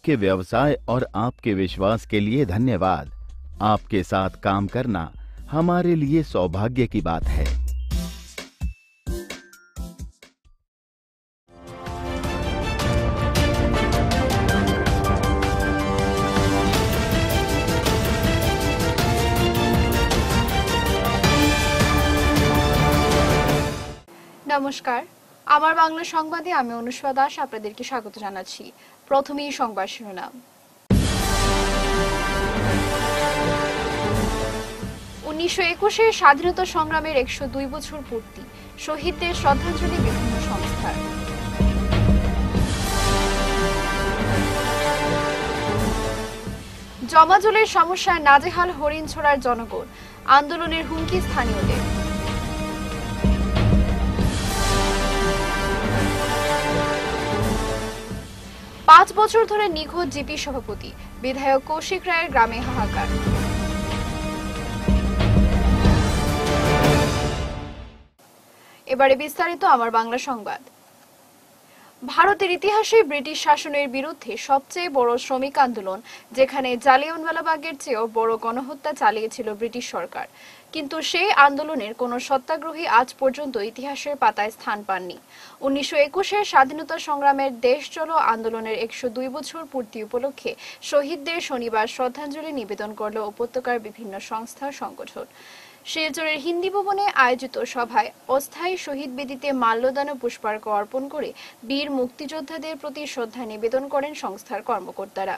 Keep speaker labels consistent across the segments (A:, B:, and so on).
A: आपके व्यवसाय और आपके विश्वास के लिए धन्यवाद। आपके साथ काम करना हमारे लिए सौभाग्य की बात है।
B: নমস্কার, আমার বাংলা সংবাদে আমি অনুষ্কা দাস আপনাদেরকে স্বাগত জানাচ্ছি। প্রথমেই সংবাদ শিরোনাম। 1921-এর স্বাধীনতা সংগ্রামের 102 বছর পূর্তি, শহীদদের শ্রদ্ধাঞ্জলি বিভিন্ন সংস্থার। জমাজলের সমস্যায় নাজেহাল হরিণছড়ার জনগণ, আন্দোলনের হুমকি স্থানীয়দের। 5 বছর ধরে নিখোঁজ জিপি সভাপতি, বিধায়ক কৌশিক রায়ের গ্রামে হাহাকার। এবারে বিস্তারিত আমার বাংলা সংবাদ। ভারতের ইতিহাসে ব্রিটিশ শাসনের বিরুদ্ধে সবচেয়ে বড় শ্রমিক আন্দোলন, যেখানে জালিয়ানওয়ালাবাগের চেয়েও বড় গণহত্যা চালিয়েছিল ব্রিটিশ সরকার, কিন্তু সেই আন্দোলনের কোনো সত্যাগ্রহী আজ পর্যন্ত ইতিহাসের পাতায় স্থান পাননি। 1921-এর স্বাধীনতা সংগ্রামের দেশ চলো আন্দোলনের 102 বছর পূর্তি উপলক্ষে শহীদদের শনিবার শ্রদ্ধাঞ্জলি নিবেদন করল উপত্যকার বিভিন্ন সংস্থা সংগঠন। শিলচরের হিন্দি ভবনে আয়োজিত সভায় অস্থায়ী শহীদ বেদিতে মাল্যদান ও পুষ্পার্ঘ্য অর্পণ করে বীর মুক্তিযোদ্ধাদের প্রতি শ্রদ্ধা নিবেদন করেন সংস্থার কর্মকর্তারা।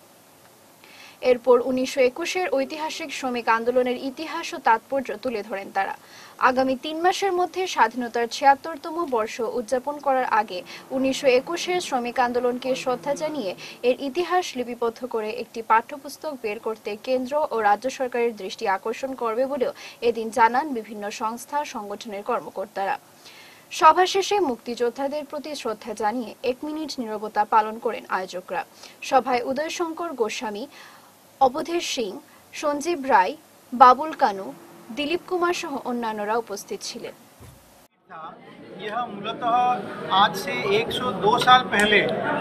B: এরপর 1921-এর ঐতিহাসিক শ্রমিক আন্দোলনের ইতিহাস ও তাৎপর্য তুলে ধরেন তারা। আগামী 3 মাসের মধ্যে স্বাধীনতার 76তম বর্ষ উদযাপন করার আগে 1921-এর শ্রমিক আন্দোলনকে শ্রদ্ধা জানিয়ে এর ইতিহাস লিপিবদ্ধ করে একটি পাঠ্যপুস্তক বের করতে কেন্দ্র ও রাজ্য সরকারের দৃষ্টি আকর্ষণ করবে বলেও এদিন জানান বিভিন্ন সংস্থা সংগঠনের কর্মকর্তারা। সভা শেষে মুক্তিযোদ্ধাদের প্রতি শ্রদ্ধা জানিয়ে 1 মিনিট নীরবতা পালন করেন আয়োজকরা। সভায় উদয়শঙ্কর গোস্বামী, অবধেশ সিং, সঞ্জীব রায়, বাবুল কানু, दिलीप कुमार सह अन्यान्यरा उपस्थित छिलेन।
C: यह मूलतः आज से 102 साल पहले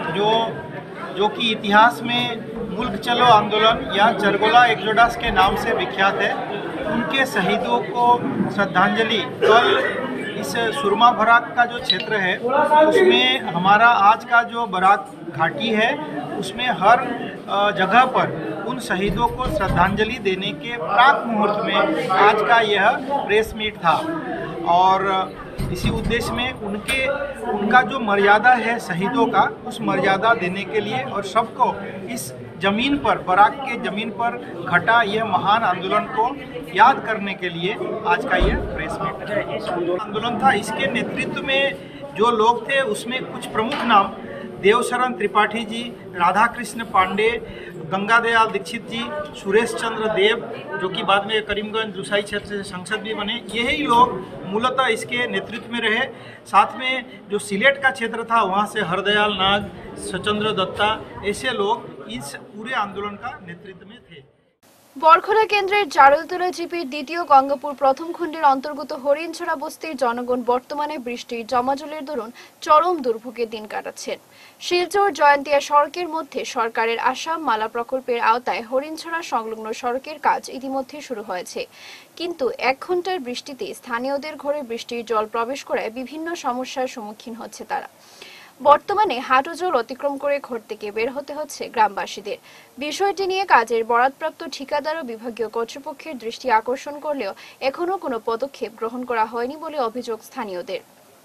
C: जो कि इतिहास में मुल्क चलो आंदोलन या चरगोला एक्सोडस के नाम से विख्यात है, उनके शहीदों को श्रद्धांजलि कल इस सुरमा बराक का जो क्षेत्र है उसमें हमारा आज का जो बराक घाटी है उसमें हर जगह पर उन शहीदों को श्रद्धांजलि देने के प्राक मुहूर्त में आज का यह प्रेस मीट था और इसी उद्देश्य में उनका जो मर्यादा है शहीदों का, उस मर्यादा देने के लिए और सबको इस जमीन पर, बराक के जमीन पर घटा यह महान आंदोलन को याद करने के लिए आज का यह प्रेस मीट आंदोलन था। इसके नेतृत्व में जो लोग थे उसमें कुछ प्रमुख नाम देवशरण त्रिपाठी जी, राधा कृष्ण पांडे, गंगादयाल दीक्षित जी, सुरेश चंद्र देव, जो कि बाद में करीमगंज दुसाई क्षेत्र से सांसद भी बने, यही लोग मूलतः इसके नेतृत्व में रहे। साथ में जो सिलेट का क्षेत्र था वहाँ से हरदयाल नाग, सचंद्र दत्ता, ऐसे लोग इस पूरे आंदोलन का नेतृत्व में थे।
B: বরখলা কেন্দ্রের জারলতলা জিপির দ্বিতীয় গঙ্গাপুর প্রথম খণ্ডের অন্তর্গত হরিণছড়া বস্তির জনগণ বর্তমানে বৃষ্টির জমাজলের দরুন চরম দুর্ভোগের দিন কাটাচ্ছেন। শিলচর জয়ন্তিয়া সড়কের মধ্যে সরকারের আসাম মালা প্রকল্পের আওতায় হরিণছড়া সংলগ্ন সড়কের কাজ ইতিমধ্যে শুরু হয়েছে, কিন্তু 1 ঘন্টার বৃষ্টিতে স্থানীয়দের ঘরে বৃষ্টির জল প্রবেশ করায় বিভিন্ন সমস্যার সম্মুখীন হচ্ছে তারা। বর্তমানে হাঁটু জল অতিক্রম করে ঘর থেকে বের হতে হচ্ছে গ্রামবাসীদের। বিষয়টি নিয়ে কাজের বরাদপ্রাপ্ত ঠিকাদার ও বিভাগীয় কর্তৃপক্ষের দৃষ্টি আকর্ষণ করলেও এখনো কোনো পদক্ষেপ গ্রহণ করা হয়নি বলে অভিযোগ স্থানীয়দের।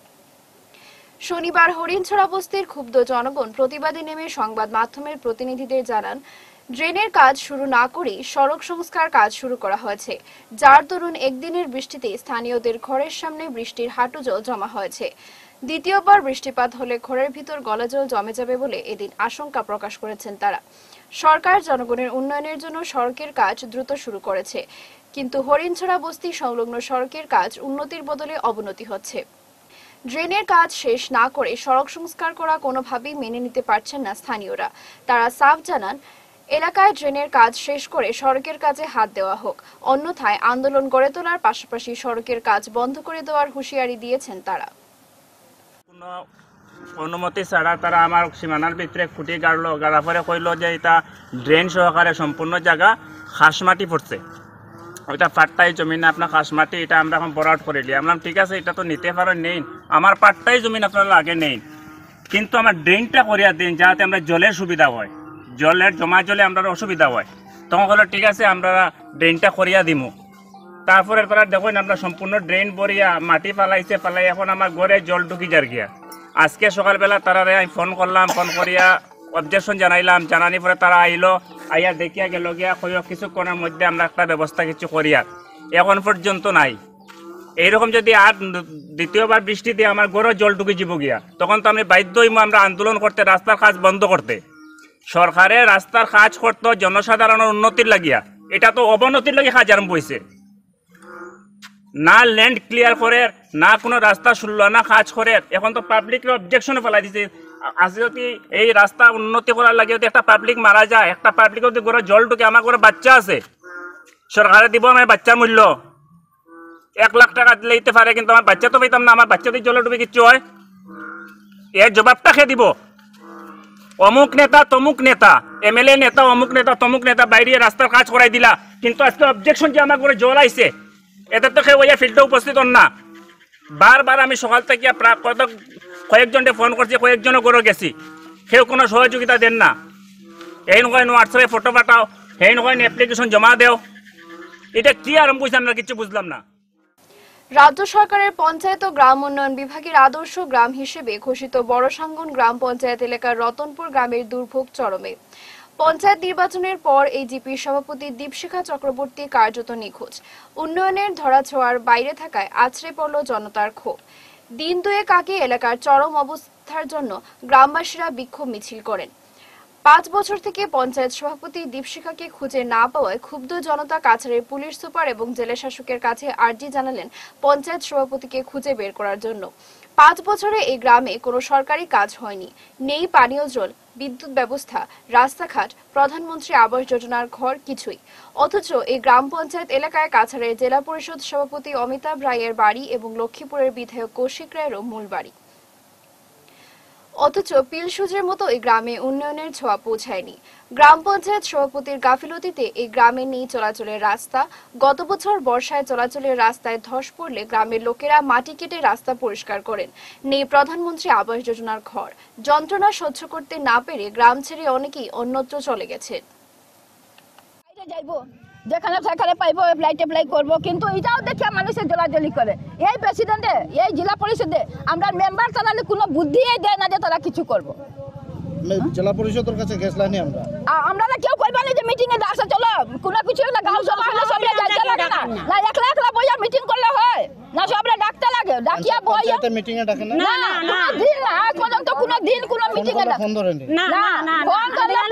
B: শনিবার হরিণছড়া বস্তির ক্ষুব্ধ জনগণ প্রতিবাদে নেমে সংবাদ মাধ্যমের প্রতিনিধিদের জানান, ড্রেনের কাজ শুরু না করেই সড়ক সংস্কার কাজ শুরু করা হয়েছে, যার দরুন একদিনের বৃষ্টিতে স্থানীয়দের ঘরের সামনে বৃষ্টির হাঁটু জল জমা হয়েছে। দ্বিতীয়বার বৃষ্টিপাত হলে ঘরের ভিতর গলাজল জমে যাবে বলে এদিন আশঙ্কা প্রকাশ করেছেন তারা। সরকার জনগণের উন্নয়নের জন্য সড়কের কাজ দ্রুত শুরু করেছে, কিন্তু হরিণছড়া বস্তি সংলগ্ন সড়কের কাজ উন্নতির বদলে অবনতি হচ্ছে। ড্রেনের কাজ শেষ না করে সড়ক সংস্কার করা কোনোভাবেই মেনে নিতে পারছেন না স্থানীয়রা। তারা সাফ জানান, এলাকায় ড্রেনের কাজ শেষ করে সড়কের কাজে হাত দেওয়া হোক, অন্যথায় আন্দোলন গড়ে তোলার পাশাপাশি সড়কের কাজ বন্ধ করে দেওয়ার হুঁশিয়ারি দিয়েছেন তারা।
D: অনুমতি ছাড়া তারা আমার সীমানার ভিতরে খুঁটি গাড়া পরে কইল যে এটা ড্রেন সহকারে সম্পূর্ণ জায়গা খাসমাটি পড়ছে, ওইটা পাট্টাই জমিন আপনার খাসমাটি, এটা আমরা এখন বরাট করে দিই। আমরা ঠিক আছে, এটা তো নিতে পারেন, নেই আমার পাট্টাই জমিন আপনারা আগে নেই, কিন্তু আমার ড্রেনটা করিয়া দিন যাতে আমরা জলের সুবিধা হয়, জলের জমা জলে আমরা অসুবিধা হয়। তখন বললো ঠিক আছে আমরা ড্রেনটা করিয়া দিমু। তারপরে তারা দেখুন আমরা সম্পূর্ণ ড্রেন ভরিয়া মাটি ফালাই এখন আমার ঘরে জল ঢুকি যার গিয়া। আজকে সকালবেলা তারা আমি ফোন করলাম, ফোন করিয়া অবজেকশন জানাইলাম, জানানি পরে তারা আইলো, আইয়া দেখিয়া গেল গিয়া কইও কিছুক্ষণের মধ্যে আমরা একটা ব্যবস্থা কিছু করিয়া। এখন পর্যন্ত নাই। এইরকম যদি আর দ্বিতীয়বার বৃষ্টি দিয়ে আমার ঘরে জল ঢুকে যাব গিয়া, তখন তো আমি বাধ্য হইব আমরা আন্দোলন করতে, রাস্তার কাজ বন্ধ করতে। সরকারের রাস্তার কাজ করতো জনসাধারণের উন্নতির লাগিয়া, এটা তো অবনতির লাগে কাজ আরম্ভ হয়েছে। না ল্যান্ড ক্লিয়ার করে, না কোনো রাস্তা শুনলো, না কাজ করে, এখন তো পাবলিকের অবজেকশনে ফেলাই দিছে। আজ যদি এই রাস্তা উন্নতি করার লাগে যদি একটা পাবলিক মারা যায়, একটা পাবলিক যদি ঘরে জল ঢুকে, আমার ঘরে বাচ্চা আছে, সরকারে দিব আমার বাচ্চার মূল্য 1 লাখ টাকা দিতে পারে, কিন্তু আমার বাচ্চা তো পাইতাম না। আমার বাচ্চা যদি জলে ডুবে কিচ্ছু হয়, এর জবাবটা খেয়ে দিব। অমুক নেতা তমুক নেতা, MLA নেতা অমুক নেতা তমুক নেতা বাইরে রাস্তার কাজ করাই দিলা, কিন্তু আজকে অবজেকশন যে আমার ঘরে জল আইছে, এদের তো কেউ ওই ফিল্ডে উপস্থিত হন না। বারবার আমি সকাল থেকে কয়েকজনকে ফোন করছি, কয়েকজনও করে গেছি, কেউ কোনো সহযোগিতা দেন না। এই নয় হোয়াটসঅ্যাপে ফটো পাঠাও, এই নয় অ্যাপ্লিকেশন জমা দেও, এটা কি আরম্ভ হয়েছে আমরা কিছু বুঝলাম না।
B: রাজ্য সরকারের পঞ্চায়েত ও গ্রাম উন্নয়ন বিভাগের আদর্শ গ্রাম হিসেবে ঘোষিত বড়সাঙ্গন গ্রাম পঞ্চায়েত এলাকার রতনপুর গ্রামের দুর্ভোগ চরমে। পঞ্চায়েত নির্বাচনের পর এই জিপির সভাপতি দীপশিখা চক্রবর্তী কার্যত নিখোঁজ। উন্নয়নের ধরাছোঁয়ার বাইরে থাকায় আছড়ে পড়ল জনতার ক্ষোভ। দিন দুয়েক আগে এলাকার চরম অবস্থার জন্য গ্রামবাসীরা বিক্ষোভ মিছিল করেন। 5 বছর থেকে পঞ্চায়েত সভাপতি দীপশিখাকে খুঁজে না পাওয়ায় ক্ষুব্ধ জনতা কাছাড়ের পুলিশ সুপার এবং জেলা শাসকের কাছে আর্জি জানালেন পঞ্চায়েত সভাপতিকে খুঁজে বের করার জন্য। 5 বছরে এই গ্রামে কোনো সরকারি কাজ হয়নি, নেই পানীয় জল, বিদ্যুৎ ব্যবস্থা, রাস্তাঘাট, প্রধানমন্ত্রী আবাস যোজনার ঘর, কিছুই। অথচ এই গ্রাম পঞ্চায়েত এলাকায় কাছাড়ের জেলা পরিষদ সভাপতি অমিতাভ রায়ের বাড়ি এবং লক্ষ্মীপুরের বিধায়ক কৌশিক রায়েরও মূল বাড়ি। অথচ পিলসুজের মতো এই গ্রামে উন্নয়নের ছোঁয়া পৌঁছায়নি। গ্রাম পঞ্চায়েত সভাপতির গাফিলতিতে এই গ্রামে নেই চলাচলের রাস্তা। গত বছর বর্ষায় চলাচলের রাস্তায় ধস পড়লে গ্রামের লোকেরা মাটি কেটে রাস্তা পরিষ্কার করেন। নেই প্রধানমন্ত্রী আবাস যোজনার ঘর। যন্ত্রণা সহ্য করতে না পেরে গ্রাম ছেড়ে অনেকেই অন্যত্র চলে গেছেন।
E: যেখানে সেখানে পাইবো অ্যাপ্লাই করবো, কিন্তু এটাও দেখে মানুষের জলাজলি করে। এই প্রেসিডেন্টে, এই জেলা পরিষদে আমরা মেম্বার চালালে কোনো বুদ্ধিই দেয় না যে তারা কিছু করবো।
F: জেলা পরিষদের কাছে গেছলানি
E: আমরা না কেউ কইবা না যে মিটিং এ আসা চলো, কোনো কিছু না গাঁও সভা হলে সবরে যাইতে লাগে না, না একলা একলা বইয়া মিটিং করলে হয় না, সবরে ডাকতে লাগে, ডাকিয়া বইয়া
F: মিটিং এ ডাকে না,
E: না না দিন না আজ পর্যন্ত কোনো দিন কোনো মিটিং এ
F: ফোন ধরেনি,
E: না না ফোন করলে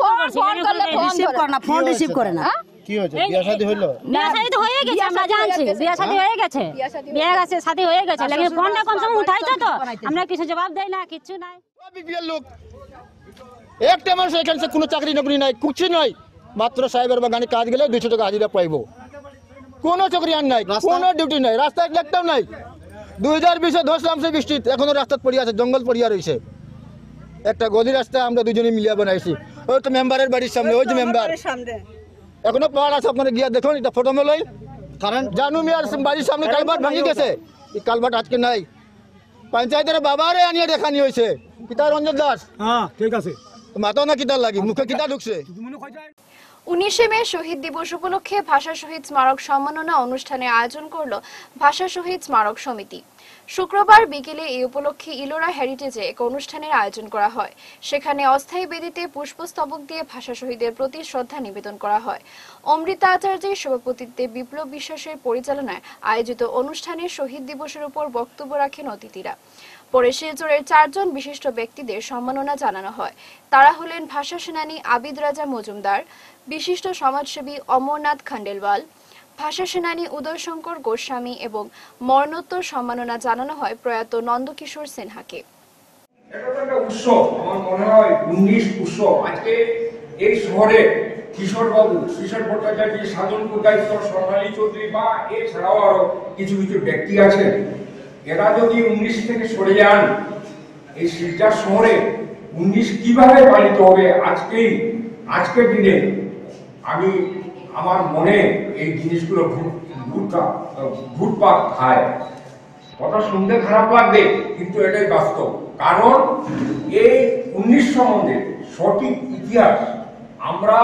E: ফোন রিসিভ করে না।
F: কি হয়েছে? বিয়া শাদী হইলো?
G: বিয়া শাদী তো হয়ে গেছে, আমরা জানছি বিয়া শাদী হয়ে গেছে, বিয়া গেছে শাদী হয়ে গেছে, লেকিন ফোনটা কম সময় উঠাইতো তো আমরা কিছু জবাব দেই না, কিছু নাই।
F: বিপিএল লোক একটা মানুষ এখানে কোনো চাকরি নকরি নাই, কিছু নাই, মাত্র সাহেবের বাগানে কাজ গেলে 200 টাকা হাজিরা পাইবো, কোনো চাকরি আর নাই, কোনো ডিউটি নাই, রাস্তা একটাও নাই। 2020-এ ধস নামছে বৃষ্টি, এখনো রাস্তা পড়িয়া আছে, জঙ্গল পড়িয়া রয়েছে। একটা গদি রাস্তা আমরা দুজনে মিলিয়া বানাইছি, ওই তো মেম্বারের বাড়ির সামনে, ওই যে মেম্বার এখনো পাওয়ার আছে, আপনারা গিয়া দেখুন, এটা ফটো মেলই। কারণ জানু মিয়ার বাড়ির সামনে কালভার্ট ভাঙি গেছে, এই কালভার্ট আজকে নাই, পঞ্চায়েতের বাবারে আনিয়ে দেখানি হয়েছে। পিতা রঞ্জন দাস,
H: হ্যাঁ ঠিক আছে,
F: মাথাও না কিতার লাগি, মুখে কিতা ঢুকছে।
B: 19শে মে শহীদ দিবস উপলক্ষে ভাষা শহীদ স্মারক সম্মাননা অনুষ্ঠানের আয়োজন করল ভাষা শহীদ স্মারক সমিতি। শুক্রবার বিকেলে এই উপলক্ষে ইলোরা হেরিটেজে এক অনুষ্ঠানের আয়োজন করা হয়। সেখানে অস্থায়ী বেদিতে পুষ্পস্তবক দিয়ে ভাষা শহীদের প্রতি শ্রদ্ধা নিবেদন করা হয়। অমৃতা আচার্যের সভাপতিত্বে বিপ্লব বিশ্বাসের পরিচালনায় আয়োজিত অনুষ্ঠানে শহীদ দিবসের উপর বক্তব্য রাখেন অতিথিরা। পরে শিলচরের 4 জন বিশিষ্ট ব্যক্তিদের সম্মাননা জানানো হয়। তারা হলেন ভাষা সেনানী আবিদ রাজা মজুমদার, বিশিষ্ট সমাজসেবী অমরনাথ খান্ডেলওয়াল, ভাষা সেনানী উদয়শঙ্কর গোস্বামী এবং মরণোত্তর সম্মাননা জানানো হয় প্রয়াত নন্দকিশোর সিনহাকে।
I: একটা উৎসব, আমার মনে হয় 19 উৎসব। আজকে এই শহরে কিশোর ভট্টাচার্য, সাধন কুদাইত্য, সোনালী চৌধুরী বা এছাড়াও আরো কিছু কিছু ব্যক্তি আছেন, এরা যদি 19 থেকে সরে যান, এই শিলচর শহরে 19 কিভাবে পালিত হবে আজকের দিনে আমি আমার মনে এই জিনিসগুলো ঘুরপাক খায়। কথা শুনতে খারাপ লাগবে, কিন্তু এটাই বাস্তব। কারণ এই 19 সম্বন্ধে সঠিক ইতিহাস আমরা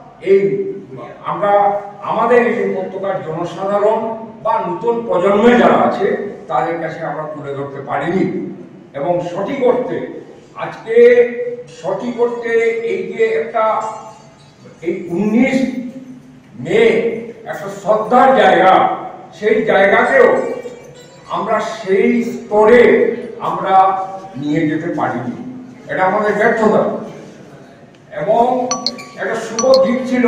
I: আমাদের এই উপত্যকার জনসাধারণ বা নতুন প্রজন্মে যারা আছে তাদের কাছে আমরা তুলে ধরতে পারিনি। এবং সঠিক অর্থে এই যে এই 19 মে একটা শ্রদ্ধার জায়গা, সেই জায়গাতেও আমরা সেই স্তরে আমরা নিয়ে যেতে পারিনি। এটা আমাদের ব্যর্থতা। এবং একটা শুভ দিক ছিল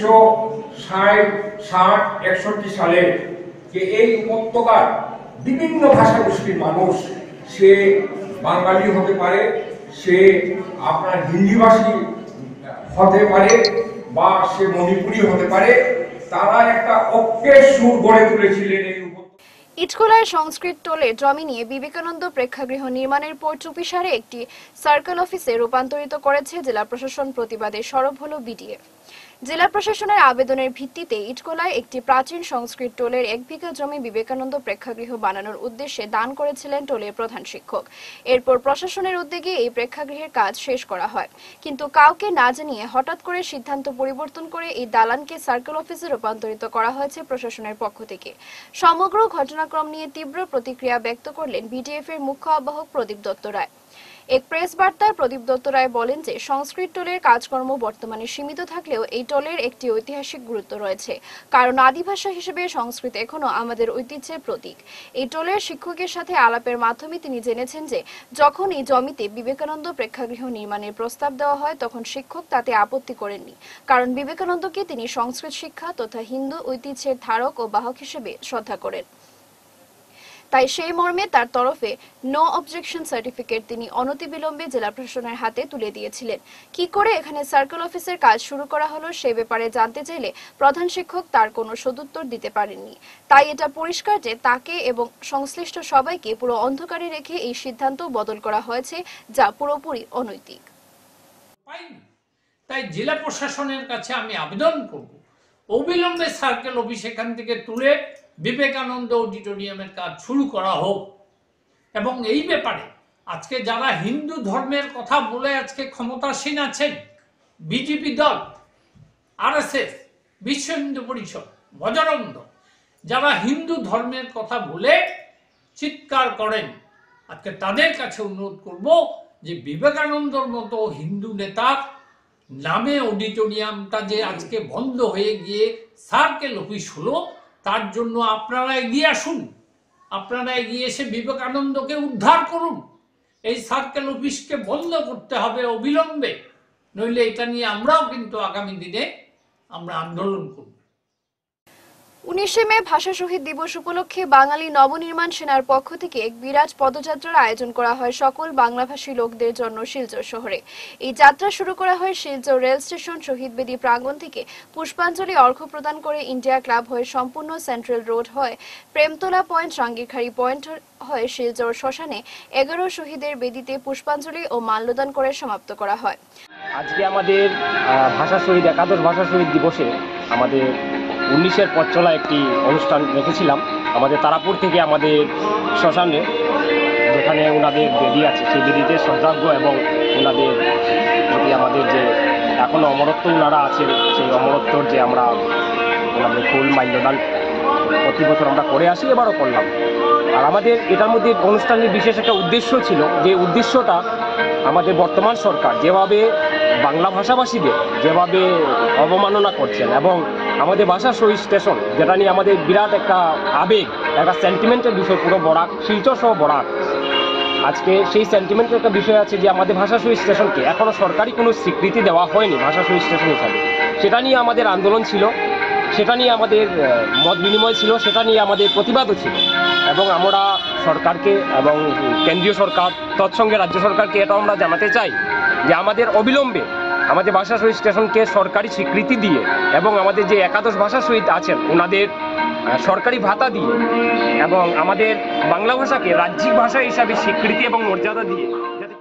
I: 1960-61 সালে যে এই উপত্যকার বিভিন্ন ভাষাগোষ্ঠীর মানুষ, সে বাঙালি হতে পারে, সে আপনার হিন্দিভাষী হতে পারে, বা সে মণিপুরী হতে পারে, তারা একটা ঐক্যের সুর গড়ে তুলেছিলেন এই
B: ইটখোলায় সংস্কৃত টোলে জমি নিয়ে বিবেকানন্দ প্রেক্ষাগৃহ নির্মাণের পর চুপিসারে একটি সার্কেল অফিসে রূপান্তরিত করেছে জেলা প্রশাসন। প্রতিবাদে সরব হল বিডিএফ। জেলা প্রশাসনের আবেদনের ভিত্তিতে ইটখোলায় একটি প্রাচীন সংস্কৃত টোলের 1 বিঘা জমি বিবেকানন্দ প্রেক্ষাগৃহ বানানোর উদ্দেশ্যে দান করেছিলেন টোলের প্রধান শিক্ষক। এরপর প্রশাসনের উদ্যোগে এই প্রেক্ষাগৃহের কাজ শেষ করা হয়, কিন্তু কাউকে না জানিয়ে হঠাৎ করে সিদ্ধান্ত পরিবর্তন করে এই দালানকে সার্কেল অফিসে রূপান্তরিত করা হয়েছে প্রশাসনের পক্ষ থেকে। সমগ্র ঘটনাক্রম নিয়ে তীব্র প্রতিক্রিয়া ব্যক্ত করলেন বিডিএফ এর মুখ্য আহ্বায়ক প্রদীপ দত্ত রায়। এক প্রেস বার্তায় প্রদীপ দত্ত রায় বলেন যে সংস্কৃত টোলের কাজকর্ম বর্তমানে সীমিত থাকলেও এই টোলের একটি ঐতিহাসিক গুরুত্ব রয়েছে, কারণ আদি ভাষা হিসেবে সংস্কৃত এখনো আমাদের ঐতিহ্যের প্রতীক। এই টোলের শিক্ষকের সাথে আলাপের মাধ্যমে তিনি জেনেছেন যে যখন এই জমিতে বিবেকানন্দ প্রেক্ষাগৃহ নির্মাণের প্রস্তাব দেওয়া হয় তখন শিক্ষক তাতে আপত্তি করেননি, কারণ বিবেকানন্দকে তিনি সংস্কৃত শিক্ষা তথা হিন্দু ঐতিহ্যের ধারক ও বাহক হিসেবে শ্রদ্ধা করেন। তাই সেই মর্মে তার তরফে নো অবজেকশন সার্টিফিকেট তিনি অনতিবিলম্বে জেলা প্রশাসনের হাতে তুলে দিয়েছিলেন। কি করে এখানে সার্কেল অফিসের কাজ শুরু করা হলো সে ব্যাপারে জানতে চাইলে প্রধান শিক্ষক তার কোনো সদুত্তর দিতে পারেননি। তাই এটা পরিষ্কার যে তাকে এবং সংশ্লিষ্ট সবাইকে পুরো অন্ধকারে রেখে এই সিদ্ধান্ত বদল করা হয়েছে, যা পুরোপুরি অনৈতিক।
H: তাই জেলা প্রশাসনের কাছে আমি আবেদন করব, অবিলম্বে সার্কেল অফিস এখান থেকে তুলে বিবেকানন্দ অডিটোরিয়ামের কাজ শুরু করা হোক। এবং এই ব্যাপারে আজকে যারা হিন্দু ধর্মের কথা বলে আজকে ক্ষমতাসীন আছেন, বিজেপি দল, আরএসএস, বিশ্ব হিন্দু পরিষদ, বজরঙ্গ, যারা হিন্দু ধর্মের কথা বলে চিৎকার করেন, আজকে তাদের কাছে অনুরোধ করব যে বিবেকানন্দর মতো হিন্দু নেতার নামে অডিটোরিয়ামটা যে আজকে বন্ধ হয়ে গিয়ে সার্কেল অফিস হলো, তার জন্য আপনারা এগিয়ে আসুন। আপনারা এগিয়ে এসে বিবেকানন্দকে উদ্ধার করুন। এই সার্কেল অফিসকে বন্ধ করতে হবে অবিলম্বে, নইলে এটা নিয়ে আমরাও কিন্তু আগামী দিনে আমরা আন্দোলন করব।
B: 19শে মে ভাষা শহীদ দিবস উপলক্ষে বাঙালি নবনির্মাণ সেনার পক্ষ থেকে এক বিরাট পদযাত্রার আয়োজন করা হয় সকল বাংলাভাষী লোকদের জন্য শিলচর শহরে। এই যাত্রা শুরু করা হয় শিলচর রেল স্টেশন শহীদ বেদি প্রাঙ্গণ থেকে। পুষ্পাঞ্জলি অর্ঘ্য প্রদান করে ইন্ডিয়া ক্লাব হয়ে সম্পূর্ণ সেন্ট্রাল রোড হয় প্রেমতলা পয়েন্ট, রাঙ্গিরখাড়ি পয়েন্ট হয়ে শিলচর শ্মশানে 11 শহীদের বেদিতে পুষ্পাঞ্জলি ও মাল্যদান করে সমাপ্ত করা হয়।
J: আজকে আমাদের ভাষা শহীদ একাদশ ভাষা শহীদ দিবসে আমাদের 19-এর পথ চলা একটি অনুষ্ঠান রেখেছিলাম আমাদের তারাপুর থেকে আমাদের শ্মশানে, যেখানে ওনাদের বেদি আছে সেই বেদিতে শ্রদ্ধার্ঘ্য এবং ওনাদের প্রতি আমাদের যে এখনও অমরত্ব ওনারা আছেন সেই অমরত্বর যে আমরা ওনাদের ফুল মাল্যদান প্রতি বছর আমরা করে আসি, এবারও করলাম। আর আমাদের এটার মধ্যে অনুষ্ঠানের বিশেষ একটা উদ্দেশ্য ছিল, যে উদ্দেশ্যটা আমাদের বর্তমান সরকার যেভাবে বাংলা ভাষাভাষীদের যেভাবে অবমাননা করছেন এবং আমাদের ভাষা শহীদ স্টেশন, যেটা নিয়ে আমাদের বিরাট একটা আবেগ, একটা সেন্টিমেন্টের বিষয়, পুরো বরাক শিলচর সহ বরাক, আজকে সেই সেন্টিমেন্টের একটা বিষয় আছে যে আমাদের ভাষা শহীদ স্টেশনকে এখনও সরকারি কোনো স্বীকৃতি দেওয়া হয়নি ভাষা শহীদ স্টেশন হিসাবে। সেটা নিয়ে আমাদের আন্দোলন ছিল, সেটা নিয়ে আমাদের মত বিনিময় ছিল, সেটা নিয়ে আমাদের প্রতিবাদও ছিল। এবং আমরা সরকারকে এবং কেন্দ্রীয় সরকার তৎসঙ্গে রাজ্য সরকারকে এটা আমরা জানাতে চাই যে আমাদের অবিলম্বে আমাদের ভাষা শহীদ স্টেশনকে সরকারি স্বীকৃতি দিয়ে এবং আমাদের যে একাদশ ভাষা শহীদ আছেন ওনাদের সরকারি ভাতা দিয়ে এবং আমাদের বাংলা ভাষাকে রাজ্যিক ভাষা হিসাবে স্বীকৃতি এবং মর্যাদা দিয়ে যাতে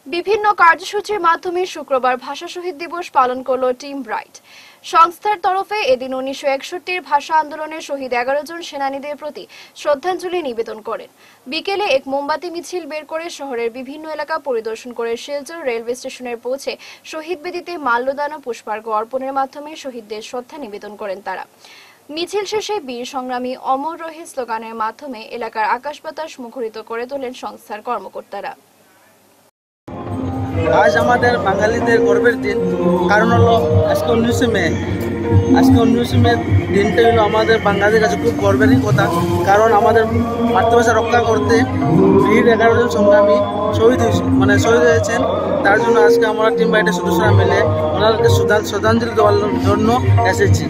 B: বিভিন্ন কার্যসূচির মাধ্যমে শুক্রবার ভাষা শহীদ দিবস পালন করল টিম ব্রাইট। সংস্থার তরফে এদিন 1961 ভাষা আন্দোলনের শহীদ 11 জন সেনানীদের প্রতি শ্রদ্ধাঞ্জলি নিবেদন করেন। বিকেলে এক মোমবাতি মিছিল বের করে শহরের বিভিন্ন এলাকা পরিদর্শন করে শিলচর রেলওয়ে স্টেশনে পৌঁছে শহীদ বেদিতে মাল্যদান ও পুষ্পার্ঘ্য অর্পণের মাধ্যমে শহীদদের শ্রদ্ধা নিবেদন করেন তারা। মিছিল শেষে বীর সংগ্রামী অমর রহে স্লোগানের মাধ্যমে এলাকার আকাশ বাতাস মুখরিত করে তোলেন সংস্থার কর্মকর্তারা।
K: আজ আমাদের বাঙালিদের গর্বের দিন, কারণ হলো আজকে 19 মে। আজকে 19 মে দিনটা হলো আমাদের বাঙালিদের কাছে খুব গর্বেরই কথা, কারণ আমাদের মাতৃভাষা রক্ষা করতে বীর 11 জন সংগ্রামী শহীদ হয়েছেন। তার জন্য আজকে আমরা টিম ব্রাইটের সদস্যরা মিলে ওনাদেরকে শ্রদ্ধাঞ্জলি দেওয়ার জন্য এসেছি।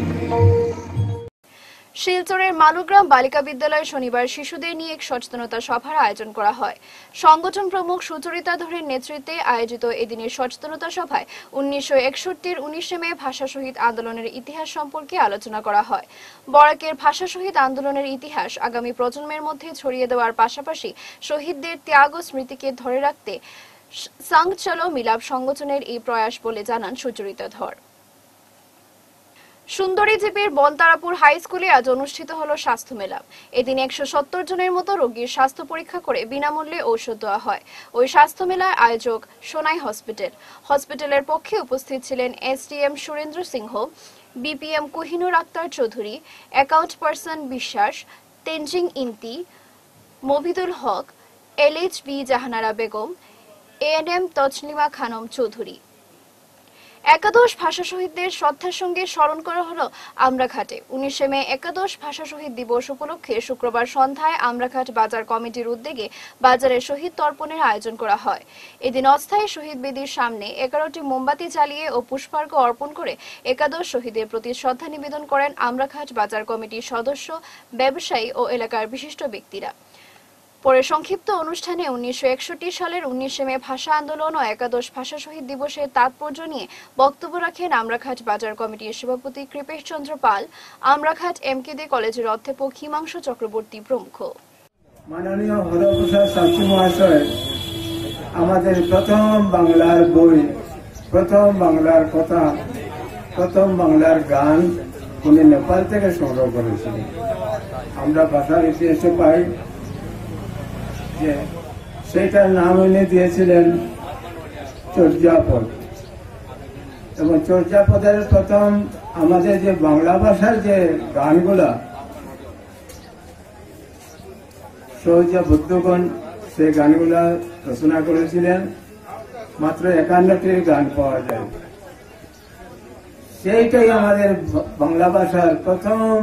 B: শিলচরের মালুগ্রাম বালিকা বিদ্যালয়ে শনিবার শিশুদের নিয়ে এক সচেতনতা সভার আয়োজন করা হয়। সংগঠন প্রমুখ সুচরিতা ধরের নেতৃত্বে আয়োজিত এদিনের সচেতনতা সভায় 1961 19 মে ভাষা শহীদ আন্দোলনের ইতিহাস সম্পর্কে আলোচনা করা হয়। বরাকের ভাষা শহীদ আন্দোলনের ইতিহাস আগামী প্রজন্মের মধ্যে ছড়িয়ে দেওয়ার পাশাপাশি শহীদদের ত্যাগ ও স্মৃতিকে ধরে রাখতে সংঘ চলো মিলাপ সংগঠনের এই প্রয়াস বলে জানান সুচরিতা ধর। সুন্দরী জিপির বনতারাপুর হাই স্কুলে আজ অনুষ্ঠিত হলো স্বাস্থ্য মেলা। এদিন 170 জনের মতো রোগীর স্বাস্থ্য পরীক্ষা করে বিনামূল্যে ঔষধ দেওয়া হয়। ওই স্বাস্থ্য মেলার আয়োজক সোনাই হসপিটাল। হসপিটালের পক্ষে উপস্থিত ছিলেন SDM Surendra Singh, BPM Kohinoor Akhtar Chowdhury, account person Biswas, Tenzing Inti, Mobidul Haque, LHV Jahanara Begum, ANM Tajlima Khanam Chowdhury. একাদশ ভাষা শহীদদের শ্রদ্ধার সঙ্গে স্মরণ করা হলো আমরাঘাটে। 19 মে একাদশ ভাষা শহীদ দিবস উপলক্ষে শুক্রবার সন্ধ্যায় আমরাঘাট বাজার কমিটির উদ্যোগে বাজারে শহীদ তর্পণের আয়োজন করা হয়। এদিন অস্থায়ী শহীদ বেদির সামনে 11টি মোমবাতি জ্বালিয়ে ও পুষ্পার্ঘ্য অর্পণ করে একাদশ শহীদের প্রতি শ্রদ্ধা নিবেদন করেন আমরাঘাট বাজার কমিটির সদস্য, ব্যবসায়ী ও এলাকার বিশিষ্ট ব্যক্তিরা। পরে সংক্ষিপ্ত অনুষ্ঠানে 1961 সালের 19 মে ভাষা আন্দোলন ও একাদশ ভাষা শহীদ দিবসের তাৎপর্য নিয়ে বক্তব্য রাখেন আমরাঘাট বাজার কমিটির সভাপতি কৃপেশ চন্দ্র পাল, আমরাঘাট এমকেডি কলেজের অধ্যাপক হিমাংশু চক্রবর্তী প্রমুখ।
L: মাননীয় হরপ্রসাদ শাস্ত্রী মহাশয় আমাদের প্রথম বাংলার বই, প্রথম বাংলার কথা, প্রথম বাংলার গান উনি নেপাল থেকে সংগ্রহ করেছিলেন। আমরা ভাষার ইতিহাসে পাই যে সেটার নাম এনে দিয়েছিলেন চর্যাপদ, এবং চর্যাপদের প্রথম আমাদের যে বাংলা ভাষার যে গানগুলা সহজা বুদ্ধগণ সেই গানগুলা রচনা করেছিলেন। মাত্র 51টির গান পাওয়া যায়। সেইটাই আমাদের বাংলা ভাষার প্রথম।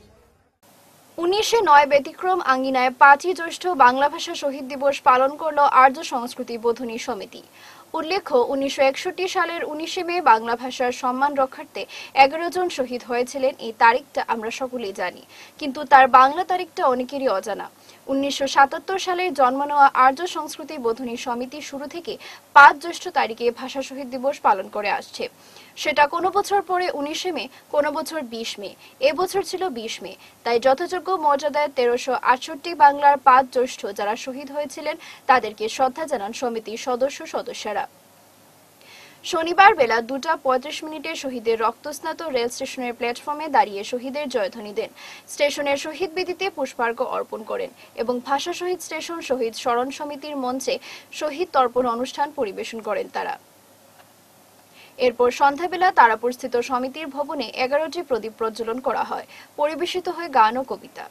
B: 1909 ব্যতিক্রম আঙ্গিনায় 5ই জ্যৈষ্ঠ বাংলা ভাষা শহীদ দিবস পালন করল আর্য সংস্কৃতি বোধনী সমিতি। উল্লেখ্য 1961 সালের 19 মে বাংলা ভাষার সম্মান রক্ষার্থে 11 জন শহীদ হয়েছিলেন। এই তারিখটা আমরা সকলেই জানি, কিন্তু তার বাংলা তারিখটা অনেকেরই অজানা। 1977 সালে জন্ম নেওয়া আর্য সংস্কৃতি বোধনী সমিতি শুরু থেকে 5 জ্যৈষ্ঠ তারিখে ভাষা শহীদ দিবস পালন করে আসছে। সেটা কোনো বছর পরে 19 মে, কোনো বছর 20 মে, এবছর ছিল 20 মে। তাই যথাযোগ্য মর্যাদায় 1368 বাংলার 5 জ্যৈষ্ঠ যারা শহীদ হয়েছিলেন তাদেরকে শ্রদ্ধা জানান সমিতির সদস্যরা। শনিবার বেলা 2:35 শহীদের রক্তস্নাত রেল স্টেশনের প্ল্যাটফর্মে দাঁড়িয়ে শহীদের জয়ধ্বনি দেন। স্টেশনের শহীদ বেদিতে পুষ্পার্ঘ্য অর্পণ করেন এবং ভাষা শহীদ স্টেশন শহীদ স্মরণ সমিতির মঞ্চে শহীদ তর্পণ অনুষ্ঠান পরিবেশন করেন তারা। এরপর সন্ধ্যাবেলা তারাপুরস্থিত সমিতির ভবনে 11টি প্রদীপ প্রজ্বলন করা হয়। পরিবেশিত হয় গান ও কবিতা।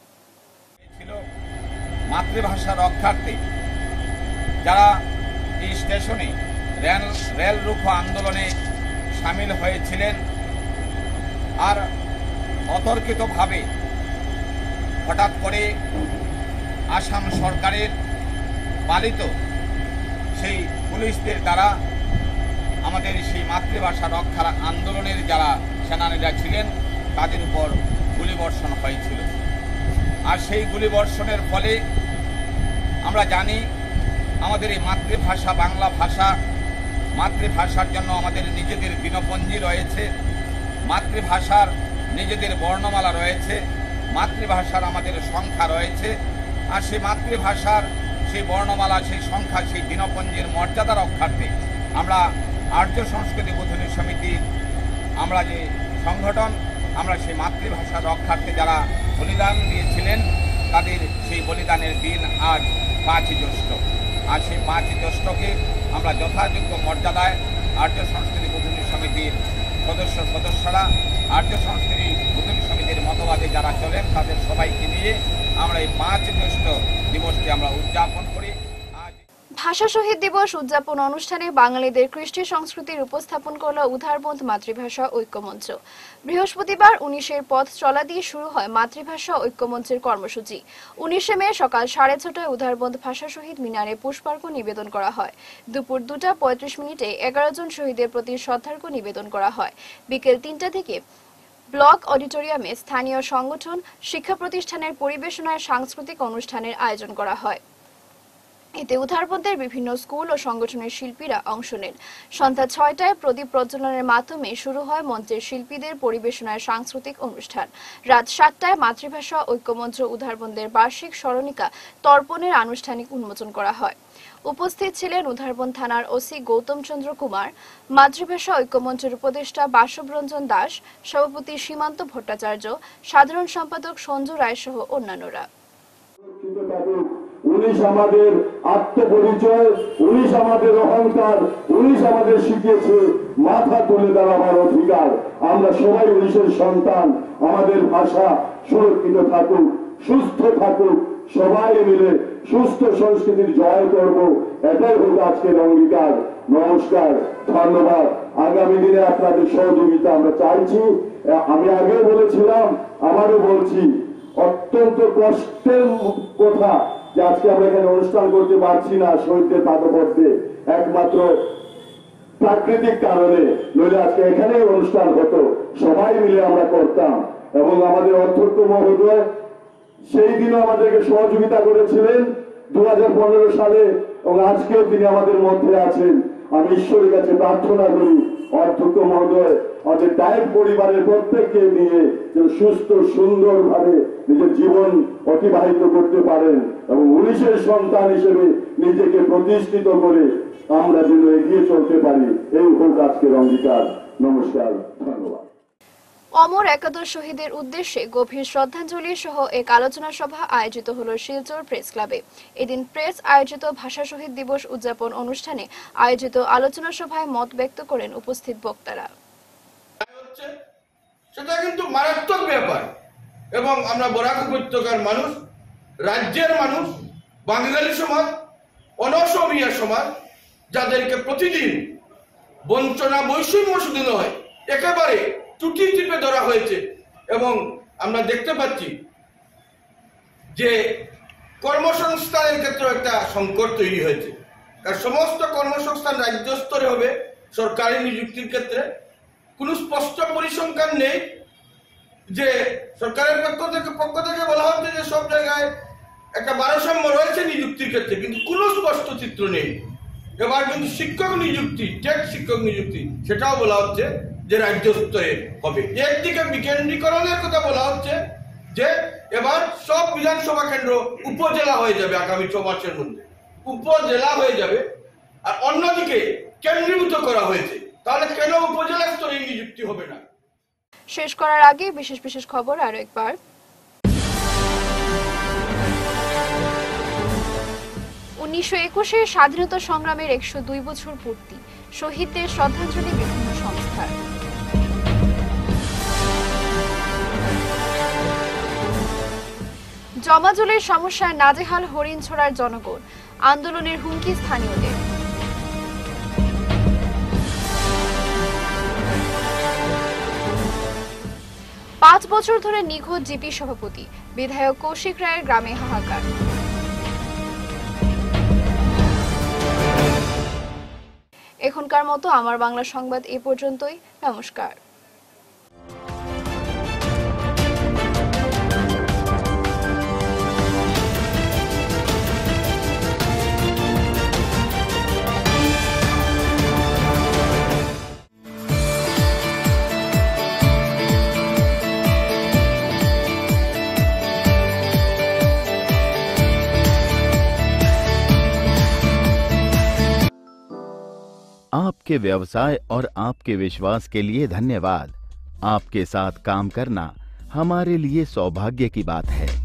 M: মাতৃভাষা রক্ষার্থে যারা এই স্টেশনে রেল রুখো আন্দোলনে সামিল হয়েছিলেন, আর অতর্কিতভাবে হঠাৎ করে আসাম সরকারের পালিত সেই পুলিশদের দ্বারা আমাদের সেই মাতৃভাষা রক্ষার আন্দোলনের যারা সেনানীরা ছিলেন তাদের উপর গুলিবর্ষণ হয়েছিল। আর সেই গুলিবর্ষণের ফলে আমরা জানি আমাদের এই মাতৃভাষা বাংলা ভাষা, মাতৃভাষার জন্য আমাদের নিজেদের দিনপঞ্জি রয়েছে, মাতৃভাষার নিজেদের বর্ণমালা রয়েছে, মাতৃভাষার আমাদের সংখ্যা রয়েছে। আর সেই মাতৃভাষার সেই বর্ণমালা, সেই সংখ্যা, সেই দিনপঞ্জির মর্যাদা রক্ষার্থে আমরা আর্য সংস্কৃতি বোধনী সমিতির আমরা যে সংগঠন, আমরা সেই মাতৃভাষা রক্ষার্থে যারা বলিদান দিয়েছিলেন তাদের সেই বলিদানের দিন আজ 5ই জ্যৈষ্ঠ। আর সেই 5ই জ্যৈষ্ঠকে আমরা যথাযোগ্য মর্যাদায় আর্য সংস্কৃতি বোধনী সমিতির সদস্যরা, আর্য সংস্কৃতি বোধনী সমিতির মতবাদে যারা চলেন তাদের সবাইকে নিয়ে আমরা এই 5 জ্যৈষ্ঠ দিবসটি আমরা উদযাপন করি।
B: ভাষা শহীদ দিবস উদযাপন অনুষ্ঠানে বাঙালিদের কৃষ্টি সংস্কৃতির উপস্থাপন করল উধারবন্দ মাতৃভাষা ঐক্যমঞ্চ। বৃহস্পতিবার 19-এর পথ চলা দিয়ে শুরু হয় মাতৃভাষা ঐক্যমঞ্চের কর্মসূচি। 19শে মে সকাল 6:30টায় উধারবন্দ ভাষা শহীদ মিনারে পুষ্পার্ঘ্য নিবেদন করা হয়। দুপুর 2:35 11 জন শহীদের প্রতি শ্রদ্ধার্ঘ্য নিবেদন করা হয়। বিকেল 3টা থেকে ব্লক অডিটোরিয়ামে স্থানীয় সংগঠন, শিক্ষা প্রতিষ্ঠানের পরিবেশনায় সাংস্কৃতিক অনুষ্ঠানের আয়োজন করা হয়। এতে উধারবন্দের বিভিন্ন স্কুল ও সংগঠনের শিল্পীরা অংশ নেন। সন্ধ্যা 6টায় প্রদীপ প্রজ্বলনের মাধ্যমে শুরু হয় মঞ্চের শিল্পীদের পরিবেশনায় সাংস্কৃতিক অনুষ্ঠান। রাত 7টায় মাতৃভাষা ঐক্যমঞ্চ উধারবন্দের বার্ষিক স্মরণিকা তর্পণের আনুষ্ঠানিক উন্মোচন করা হয়। উপস্থিত ছিলেন উধারবন্দ থানার ওসি গৌতম চন্দ্র কুমার, মাতৃভাষা ঐক্যমঞ্চের উপদেষ্টা বাসবরঞ্জন দাস, সভাপতি সীমান্ত ভট্টাচার্য, সাধারণ সম্পাদক সঞ্জু রায় সহ অন্যান্যরা।
N: 19 আমাদের আত্মপরিচয়, 19 আমাদের অহংকার, 19 আমাদের শিখিয়েছে মাথা তুলে দাঁড়াবার অধিকার। আমরা সবাই 19-এর সন্তান। আমাদের ভাষা সুরক্ষিত থাকুক, সুস্থ থাকুক, সবাই মিলে সুস্থ সংস্কৃতির জয় করব, এটাই হোক আজকের অঙ্গীকার। নমস্কার, ধন্যবাদ। আগামী দিনে আপনাদের সহযোগিতা আমরা চাইছি। আমি আগেও বলেছিলাম, আবারও বলছি, অত্যন্ত কষ্টের কথা যে আজকে আমরা এখানে অনুষ্ঠান করতে পারছি না শহীদদের পাদপদ্মে, একমাত্র প্রাকৃতিক কারণে। নইলে আজকে এখানেই অনুষ্ঠান হতো, সবাই মিলে আমরা করতাম। এবং আমাদের অধ্যক্ষ মহোদয় সেই দিনও আমাদেরকে সহযোগিতা করেছিলেন 2015 সালে, এবং আজকেও তিনি আমাদের মধ্যে আছেন। আমি ঈশ্বরের কাছে প্রার্থনা করি অধ্যক্ষ মহোদয় আমাদের ডায়েট পরিবারের প্রত্যেককে নিয়ে যেন সুস্থ সুন্দরভাবে নিজের জীবন অতিবাহিত করতে পারেন এবং 19-এর সন্তান হিসেবে নিজেকে প্রতিষ্ঠিত করে আমরা যেন এগিয়ে চলতে পারি, এই হোক আজকের অঙ্গীকার। নমস্কার, ধন্যবাদ।
B: অমর একাদশ শহীদের উদ্দেশ্যে গভীর শ্রদ্ধাঞ্জলি সহ এক আলোচনা সভা আয়োজিত হল শিলচর প্রেস ক্লাবে। এদিন প্রেস আয়োজিত ভাষা শহীদ দিবস উদযাপন অনুষ্ঠানে আয়োজিত আলোচনা সভায় মত ব্যক্ত করেন উপস্থিত বক্তারা।
O: সেটা কিন্তু মারাত্মক ব্যাপার এবং আমরা বরাক উপত্যকার মানুষ, রাজ্যের মানুষ, বাঙালি সমাজ, অনসমীয়া সমাজ, যাদেরকে প্রতিদিন বঞ্চনা বৈষম্য শুধু নয় একেবারে টুটি টিপে ধরা হয়েছে। এবং আমরা দেখতে পাচ্ছি যে কর্মসংস্থানের ক্ষেত্রে একটা সংকট তৈরি হয়েছে। কারণ সমস্ত কর্মসংস্থান রাজ্য স্তরে হবে, সরকারি নিযুক্তির ক্ষেত্রে কোনো স্পষ্ট পরিসংখ্যান নেই। যে সরকারের পক্ষ থেকে বলা হচ্ছে যে সব জায়গায় একটা ভারসাম্য রয়েছে নিযুক্তির ক্ষেত্রে, কিন্তু কোনো স্পষ্ট চিত্র নেই। এবার কিন্তু শিক্ষক নিযুক্তি, টেট শিক্ষক নিযুক্তি, সেটাও বলা হচ্ছে যে রাজ্য স্তরে হবে। একদিকে বিকেন্দ্রীকরণের কথা বলা হচ্ছে যে এবার সব বিধানসভা কেন্দ্র উপজেলা হয়ে যাবে আগামী 6 মাসের মধ্যে, উপজেলা হয়ে যাবে। আর অন্যদিকে কেন্দ্রীভূত করা হয়েছে, তাহলে কেন উপজেলা স্তরে নিযুক্তি হবে না?
B: শেষ করার আগে বিশেষ বিশেষ খবর আরো একবার। 1921-এর স্বাধীনতা সংগ্রামের 102 বছর পূর্তি, শহীদদের শ্রদ্ধাঞ্জলি বিভিন্ন সংস্থার। জমাজলের সমস্যায় নাজেহাল হরিণছড়ার জনগণ, আন্দোলনের হুমকি স্থানীয়দের। পাঁচ বছর ধরে নিখোঁজ জিপি সভাপতি, বিধায়ক কৌশিক রায়ের গ্রামে হাহাকার। এখনকার মতো আমার বাংলা সংবাদ এ পর্যন্তই। নমস্কার।
A: आपके व्यवसाय और आपके विश्वास के लिए धन्यवाद। आपके साथ काम करना हमारे लिए सौभाग्य की बात है।